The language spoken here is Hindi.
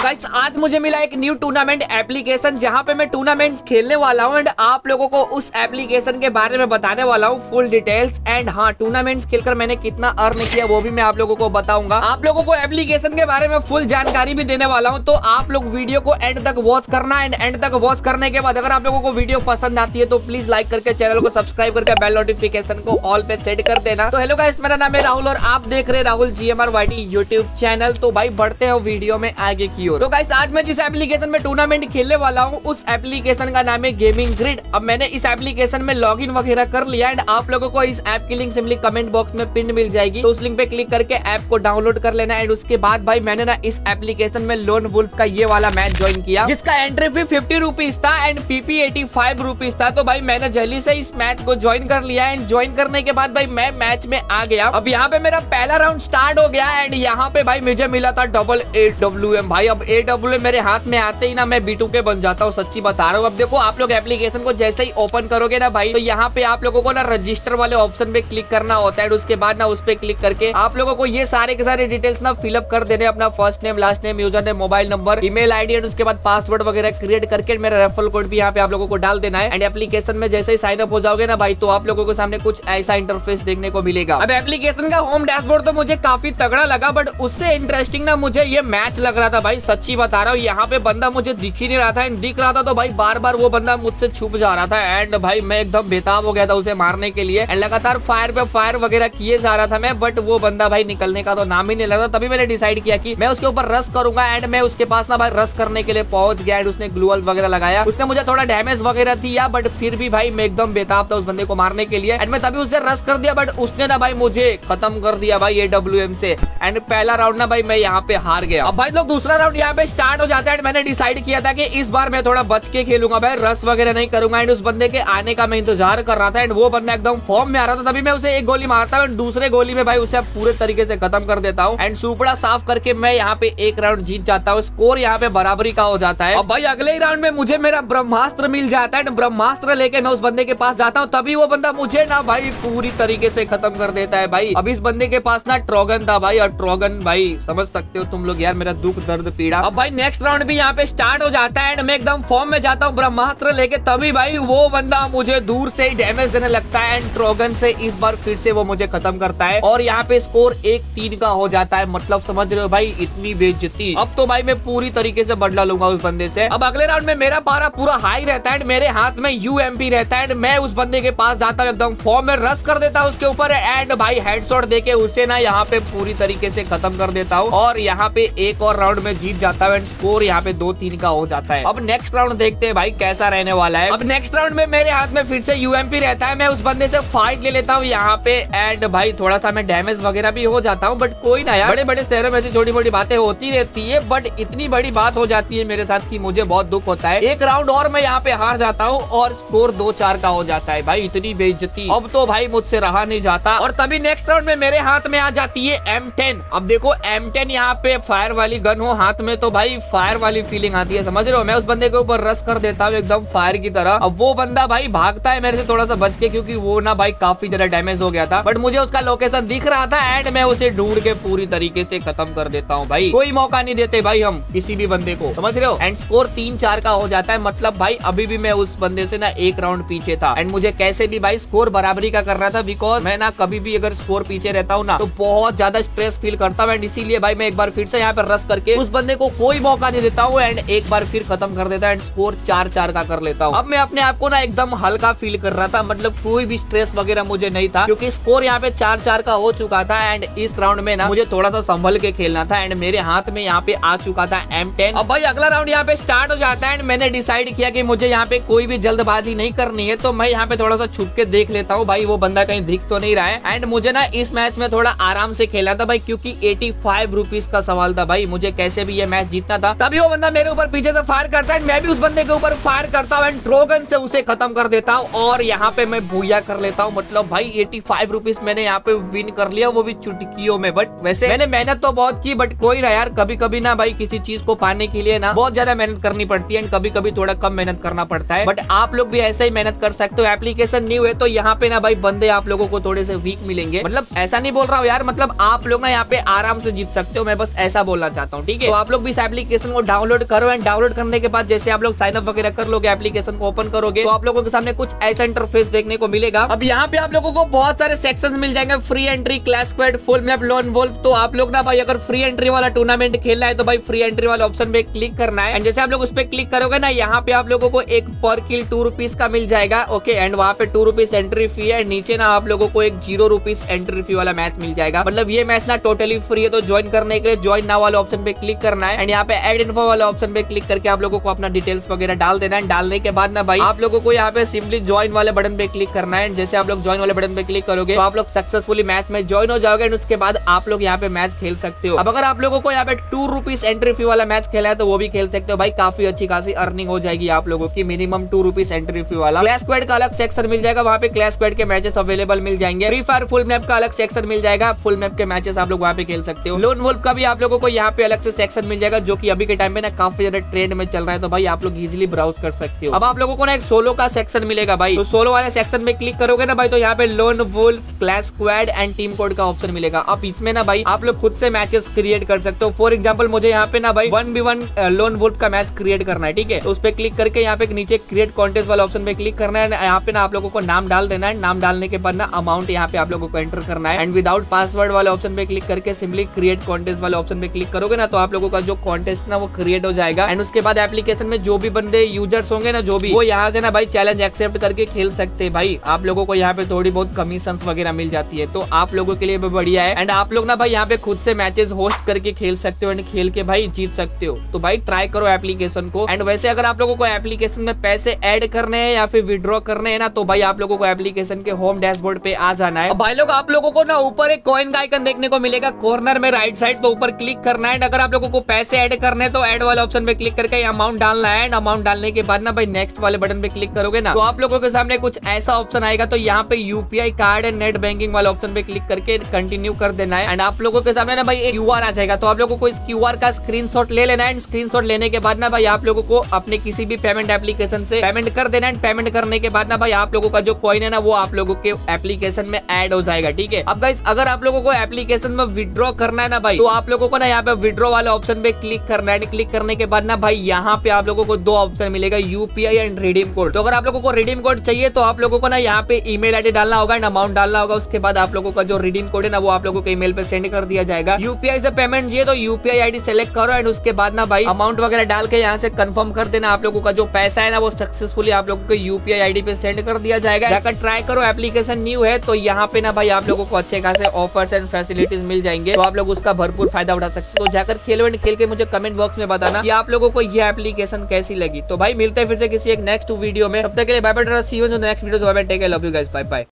गाइस आज मुझे मिला एक न्यू टूर्नामेंट एप्लीकेशन जहां पे मैं टूर्नामेंट्स खेलने वाला हूं एंड आप लोगों को उस एप्लीकेशन के बारे में बताने वाला हूं फुल डिटेल्स। एंड हाँ, टूर्नामेंट्स खेलकर मैंने कितना अर्न किया वो भी मैं आप लोगों को बताऊंगा। आप लोगों को एप्लीकेशन के बारे में फुल जानकारी भी देने वाला हूं, तो आप लोग वीडियो को एंड तक वॉच करना। एंड एंड तक वॉच करने के बाद अगर आप लोगों को वीडियो पसंद आती है तो प्लीज लाइक करके चैनल को सब्सक्राइब करके बेल नोटिफिकेशन को ऑल पे सेट कर देना। तो हेलो गाइस, मेरा नाम है राहुल और आप देख रहे हैं राहुल GMRYT यूट्यूब चैनल। तो भाई बढ़ते हैं वीडियो में आगे की ओर। तो गाइस आज मैं जिस एप्लीकेशन में टूर्नामेंट खेलने वाला हूँ उस एप्लीकेशन का नाम है गेमिंग ग्रिड। अब मैंने इस एप्लीकेशन में लॉगिन वगैरह कर लिया एंड आप लोगों को इस ऐप की लिंक सिंपली कमेंट बॉक्स में पिन मिल जाएगी, तो उस लिंक पे क्लिक करके ऐप को डाउनलोड कर लेना। एंड उसके बाद भाई मैंने ना इस एप्लीकेशन में लोन वुल्फ का ये वाला मैच ज्वाइन किया जिसका एंट्री फी 50 रुपीज था एंड PP 85 रुपीज था। तो भाई मैंने जल्दी से इस मैच को ज्वाइन कर लिया एंड ज्वाइन करने के बाद भाई मैं मैच में आ गया। अब यहाँ पे मेरा पहला राउंड स्टार्ट हो गया एंड यहाँ पे भाई मुझे मिला था डबल AWM। भाई अब AWM मेरे हाथ में आते ही ना मैं B2K बन जाता हूँ, सच्ची बता रहा हूँ। अब देखो आप लोग एप्लीकेशन को जैसे ही ओपन करोगे ना भाई, तो यहाँ पे आप लोगों को ना रजिस्टर वाले ऑप्शन पे क्लिक करना होता है। उसके बाद ना उस पे क्लिक करके आप लोगों को ये सारे के सारे डिटेल्स ना फिलअप कर देने, अपना first name, last name, user name, mobile number, email ID and उसके बाद पासवर्ड वगैरह क्रिएट करके मेरा रेफरल कोड भी यहाँ पे आप लोगों को डाल देना है। एंड एप्लीकेशन में जैसे ही साइन अप हो जाओगे ना भाई, तो आप लोगों को सामने कुछ ऐसा इंटरफेस देखने को मिलेगा। अब एप्लीकेशन का होम डैशबोर्ड तो मुझे काफी तगड़ा लगा, बट उससे इंटरेस्टिंग ना मुझे ये मैच लग रहा था भाई, सच्ची बता रहा हूँ। यहाँ पे बंदा मुझे दिख ही नहीं रहा था एंड दिख रहा था तो भाई बार बार वो बंदा मुझसे छुप जा रहा था एंड भाई मैं एकदम बेताब हो गया था उसे मारने के लिए। एंड लगातार फायर पे फायर वगैरह किए जा रहा था मैं, बट वो बंदा भाई निकलने का तो नाम ही नहीं लग रहा। तभी मैंने डिसाइड किया कि मैं उसके ऊपर रश करूंगा एंड मैं उसके पास ना भाई रश करने के लिए पहुंच गया एंड उसने ग्लूअल वगैरह लगाया, उसने मुझे थोड़ा डैमेज वगैरह दिया, बट फिर भी भाई मैं एकदम बेताब था उस बंदे को मारने के लिए। एंड मैं तभी उससे रश कर दिया, बट उसने ना भाई मुझे खत्म कर दिया भाई AWM से। एंड पहला राउंड ना भाई मैं यहाँ पे हार गया। अब भाई लोग दूसरा राउंड यहाँ पे स्टार्ट हो जाता है। मैंने डिसाइड किया था कि इस बार मैं थोड़ा बच के खेलूंगा भाई, रश वगैरह नहीं करूंगा। एंड उस बंदे के आने का मैं इंतजार कर रहा था एंड वो बंदा एकदम फॉर्म में आ रहा था, तभी मैं उसे एक गोली मारता हूँ। दूसरे गोली में भाई उसे पूरे तरीके से खत्म कर देता हूँ एंड सुपड़ा साफ करके मैं यहाँ पे एक राउंड जीत जाता हूँ। स्कोर यहाँ पे बराबरी का हो जाता है। अब भाई अगले ही राउंड में मुझे मेरा ब्रह्मास्त्र मिल जाता है एंड ब्रह्मास्त्र लेके मैं उस बंदे के पास जाता हूँ, तभी वो बंदा मुझे ना भाई पूरी तरीके से खत्म कर देता है भाई। अब इस बंदे के पास ना ट्रोगन था भाई, और ट्रोगन भाई समझ सकते हो तुम लोग यार मेरा दुख दर्द पीड़ा। अब भाई नेक्स्ट राउंड भी यहाँ पे स्टार्ट हो जाता है एंड मैं एकदम फॉर्म में जाता हूँ ब्रह्मास्त्र लेके, तभी भाई वो बंदा मुझे दूर से ही डैमेज देने लगता है एंड ट्रोगन से इस बार फिर से वो मुझे खत्म करता है और यहाँ पे स्कोर 1-3 का हो जाता है। मतलब समझ रहे हो भाई, इतनी बेइज्जती। अब तो भाई मैं पूरी तरीके से बदला लूंगा उस बंदे से। अब अगले राउंड में मेरा पारा पूरा हाई रहता है, मेरे हाथ में UMP रहता है। मैं उस बंदे के पास जाता हूँ, एकदम फॉर्म में रश कर देता हूँ उसके ऊपर एंड भाई हेडशॉट देके उसे ना यहाँ पे पूरी तरीके से खत्म कर देता हूँ और यहाँ पे एक और राउंड में जीत जाता हूँ एंड स्कोर यहाँ पे 2-3 का हो जाता है। अब नेक्स्ट राउंड देखते हैं भाई कैसा रहने वाला है। अब नेक्स्ट राउंड में मेरे हाथ में फिर से UMP रहता है, मैं उस बंदे से फाइट ले लेता हूँ यहाँ पे एंड भाई थोड़ा सा मैं डैमेज वगैरह भी हो जाता हूँ, बट कोई ना यार, बड़े बड़े शहरों में ऐसी छोटी मोटी बातें होती रहती है, बट इतनी बड़ी बात हो जाती है मेरे साथ कि मुझे बहुत दुख होता है। एक राउंड और मैं यहाँ पे हार जाता हूँ और स्कोर 2-4 का हो जाता है भाई, इतनी बेइज्जती। अब तो भाई मुझसे रहा नहीं जाता और तभी नेक्स्ट राउंड में मेरे हाथ में आ जाती है M10। अब देखो M10 यहाँ पे फायर वाली गन हो हाथ में तो भाई फायर वाली फीलिंग आती है, समझ रहे हो। मैं उस बंदे के ऊपर रश कर देता हूँ एकदम फायर की तरह। अब वो बंदा भाई भागता है मेरे से थोड़ा सा बच के, क्योंकि वो ना भाई काफी ज्यादा डैमेज हो गया था, बट मुझे उसका लोकेशन दिख रहा था एंड मैं उसे ढूंढ के पूरी तरीके से खत्म कर देता हूँ भाई। कोई मौका नहीं देते भाई हम किसी भी बंदे को, समझ रहे हो। एंड स्कोर 3-4 का हो जाता है। मतलब भाई अभी भी मैं उस बंदे से ना एक राउंड पीछे था एंड मुझे कैसे भी भाई स्कोर बराबरी का करना था, बिकॉज मैं ना कभी भी अगर स्कोर पीछे रहता हूँ ना तो बहुत ज्यादा स्ट्रेस फील करता हूँ एंड इसीलिए भाई मैं एक बार फिर से यहाँ पे रश करके उस बंदे को कोई मौका नहीं देता हूँ एंड एक बार फिर खत्म कर देता है एंड स्कोर 4-4 का कर लेता हूँ। अब मैं अपने आप को ना एकदम हल्का फील कर रहा था, मतलब कोई भी स्ट्रेस वगैरह मुझे नहीं था क्योंकि स्कोर यहाँ पे 4-4 का हो चुका था एंड इस राउंड में ना मुझे थोड़ा सा संभल के खेलना था एंड मेरे हाथ में यहाँ पे आ चुका था M10। अब भाई अगला राउंड यहाँ पे स्टार्ट हो जाता है एंड मैंने डिसाइड किया कि मुझे यहाँ पे कोई भी जल्दबाजी नहीं करनी है, तो मैं यहाँ पे थोड़ा सा छुप के देख लेता हूँ भाई वो बंदा कहीं दिख तो नहीं रहा है। एंड मुझे ना इस मैच में थोड़ा आराम से खेलना था भाई, क्योंकि 85 रुपीज का सवाल था भाई, मुझे कैसे भी ये मैच जीतना था। तभी वो बंदा मेरे ऊपर पीछे से फायर करता है, मैं भी उस बंदे के ऊपर फायर करता हूँ एंड ट्रोगन से उसे खत्म कर देता हूँ और यहाँ पे मैं भूया कर लेता हूँ। मतलब भाई 85 रुपीज मैंने यहाँ पे विन कर लिया, वो भी चुटकियों में। बट वैसे मैंने मेहनत तो बहुत की, बट कोई ना यार, कभी कभी ना भाई किसी चीज को पाने के लिए ना बहुत ज्यादा मेहनत करनी पड़ती है एंड कभी कभी थोड़ा कम मेहनत करना पड़ता है। बट आप लोग भी ऐसे ही मेहनत कर सकते हो। एप्लीकेशन न्यू है तो यहाँ पे ना भाई बंदे आप लोगों को थोड़े से वीक मिलेंगे, मतलब ऐसा नहीं बोल रहा हूँ यार, मतलब आप लोग ना यहाँ पे आराम से जीत सकते हो, मैं बस ऐसा बोलना चाहता हूँ, ठीक है। तो आप लोग भी इस एप्लीकेशन को डाउनलोड करो एंड डाउनलोड करने के बाद जैसे आप लोग साइन अप वगैरह कर लोगे, एप्लीकेशन को ओपन करोगे तो आप लोगों के सामने कुछ ऐसा इंटरफेस देखने को मिलेगा। अब यहाँ पे आप लोगों को बहुत सारे सेक्शंस मिल जाएंगे, free entry, clash squad, full map, lone wolf. तो आप लोग ना भाई अगर फ्री एंट्री वाला टूर्नामेंट खेलना है तो भाई फ्री एंट्री वाले ऑप्शन पे क्लिक करना है एंड जैसे आप लोग उस पर क्लिक करोगे ना, यहाँ पे आप लोगों को एक पर किल 2 रुपीज का मिल जाएगा। ओके, एंड वहाँ पे 2 रुपीज एंट्री फी है। नीचे ना आप लोगों को एक 0 रुपीज एंट्री फी वाला मैच मिल जाएगा। मतलब ये मैच ना टोटली फ्री है। तो ज्वाइन करने के ज्वाइन नाउ वाले ऑप्शन पे क्लिक करना है एंड यहाँ पे एड इन्फो वाले ऑप्शन पे क्लिक करके आप लोगों को अपना डिटेल्स वगैरह डाल देना है। डालने के बाद ना भाई आप लोगों को यहाँ पे सिंपली ज्वाइन वाले बटन पे क्लिक करना है। जैसे आप लोग ज्वाइन वाले बटन पे क्लिक करोगे तो आप लोग सक्सेसफुली मैच में ज्वाइन हो जाओगे एंड उसके बाद आप लोग यहाँ पे मैच खेल सकते हो। अब अगर आप लोगों को यहाँ पे 2 रुपीज एंट्री फी वाला मैच खेला है तो वो भी खेल सकते हो भाई। काफी अच्छी खासी अर्निंग हो जाएगी आप लोगों की, मिनिमम 2 रुपीज एंट्री फी वाला। क्लैश स्क्वाड का अलग सेक्शन मिल जाएगा, वहाँ पे क्लैश स्क्वाड के मैचेस अवेलेबल मिल जाएंगे। फ्री फायर फुल मैप का अलग सेक्शन मिल जाएगा, फुल मैप के मैचेस आप लोग वहाँ पे खेल सकते हो। लोन वोल्फ का भी आप लोगों को यहाँ पे अलग से सेक्शन मिल जाएगा, जो कि अभी के टाइम में ना काफी ज्यादा ट्रेंड में चल रहा है। तो भाई आप लोग इजिली ब्राउज कर सकते हो। अब आप लोगों को ना एक सोलो का सेक्शन मिलेगा भाई। तो सोलो वाले सेक्शन में क्लिक करोगे ना भाई तो यहाँ पे lone wolf, clash squad and team code का ऑप्शन मिलेगा। अब इसमें ना भाई आप लोग खुद से मैचेस क्रिएट कर सकते हो। फॉर एग्जाम्पल मुझे यहाँ पे ना भाई 1v1 लोन वोल्फ का मैच क्रिएट करना है, ठीक है। तो उस पर क्लिक करके यहाँ पे नीचे क्रिएट कॉन्टेस्ट वाला ऑप्शन पे क्लिक करना है। यहाँ पे ना आप लोगों को नाम डाल देना है। नाम डालने के बाद ना अमाउंट यहाँ पे आप लोगों को एंटर करना है एंड विदाउट पासवर्ड वाले ऑप्शन पे क्लिक करके सिंपली क्रिएट कॉन्टेस्ट वाले ऑप्शन पे क्लिक करोगे ना तो आप लोगों का जो कॉन्टेस्ट ना वो क्रिएट हो जाएगा एंड उसके बाद एप्लीकेशन में जो भी बंदे यूजर्स होंगे ना, जो भी वो यहाँ से ना भाई चैलेंज एक्सेप्ट करके खेल सकते हैं। भाई आप लोगों को यहाँ पे थोड़ी बहुत कमीशन वगैरह मिल जाती है, तो आप लोगों के लिए भी बढ़िया है एंड आप लोग ना भाई यहाँ पे खुद से मैचेस होस्ट करके खेल सकते हो एंड खेल के भाई जीत सकते हो। तो भाई ट्राई करो एप्लीकेशन को। एंड वैसे अगर आप लोगों को एप्लीकेशन में पैसे ऐड करने हैं या फिर विड्रॉ करने हैं ना तो भाई आप लोगों को एप्लीकेशन के होम डैशबोर्ड पे आ जाना है। भाई लोग आप लोगों को ना ऊपर एक कॉइन का आइकन देखने को मिलेगा कॉर्नर में राइट साइड, तो ऊपर क्लिक करना है। अगर आप लोगों को पैसे ऐड करने तो ऐड वाले ऑप्शन पे क्लिक करके अमाउंट डालना है एंड अमाउंट डालने के बाद ना भाई नेक्स्ट वाले बटन पे क्लिक करोगे ना तो आप लोगों के सामने कुछ ऐसा ऑप्शन आएगा। तो यहाँ पे UPI card and net banking वाले ऑप्शन पे क्लिक करके कंटिन्यू कर देना है एंड आप लोगों के सामने ना भाई एक क्यूआर आ जाएगा। तो आप लोगों को इस क्यूआर का स्क्रीनशॉट ले लेना है। स्क्रीनशॉट लेने के बाद ना भाई आप लोगों को अपने किसी भी पेमेंट एप्लीकेशन से पेमेंट कर देना है। पेमेंट करने के बाद ना भाई आप लोगों का जो कॉइन है ना वो आप लोगों के एप्लीकेशन में ऐड हो जाएगा, ठीक है। अब गाइस अगर आप लोगों को एप्लीकेशन में विड्रॉ करना है ना भाई तो आप लोगों को ना यहाँ पे विड्रॉ वाले ऑप्शन पे क्लिक करना है। क्लिक करने के बाद ना भाई यहाँ पे आप लोगों को 2 ऑप्शन मिलेगा, यूपीआई एंड रिडीम कोड। तो अगर आप लोगों को रिडीम कोड चाहिए तो आप लोगों को ना यहाँ पे ईमेल आईडी डालना होगा एंड अमाउंट डालना होगा। उसके बाद आप लोगों का जो रिडीम कोड है ना वो आप लोगों को ईमेल पे सेंड कर दिया जाएगा। यूपीआई से पेमेंट चाहिए तो यूपीआई आईडी सेलेक्ट करो एंड उसके बाद ना भाई अमाउंट वगैरह डाल के यहाँ से कंफर्म कर देना। आप लोगों का जो पैसा है ना वो सक्सेसफुली आप लोगों को यूपीआई आईडी पे सेंड कर दिया जाएगा। जाकर ट्राई करो, एप्लीकेशन न्यू है तो यहाँ पे ना भाई आप लोगों को अच्छे खासे ऑफर्स एंड फैसिलिटीज मिल जाएंगे, तो आप लोग उसका भरपूर फायदा उठा सकते हो। तो जाकर खेलो एंड खेल के मुझे कमेंट बॉक्स में बताना कि आप लोगों को ये एप्लीकेशन कैसी लगी। तो भाई मिलते हैं फिर से किसी एक नेक्स्ट वीडियो में, तब तक के लिए bye bye, see you in the next video. Bye bye, take care, love you guys, bye bye.